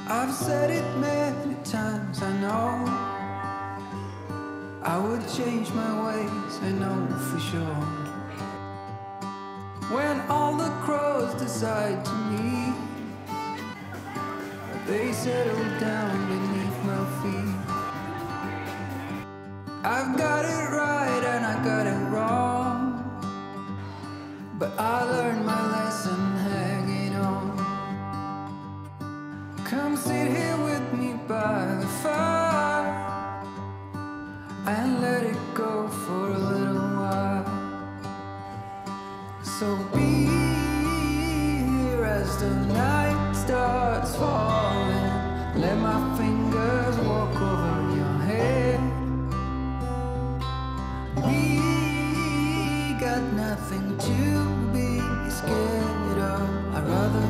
I've said it many times, I know I would change my ways, I know for sure. When all the crows decide to meet, they settle down beneath my feet. I've got it right and I got it wrong, but I learned my lesson hanging on. Come sit here with me by the fire and let it go for a little while. So be here as the night starts falling. Let my fingers walk over your head. We got nothing to be scared of. I'd rather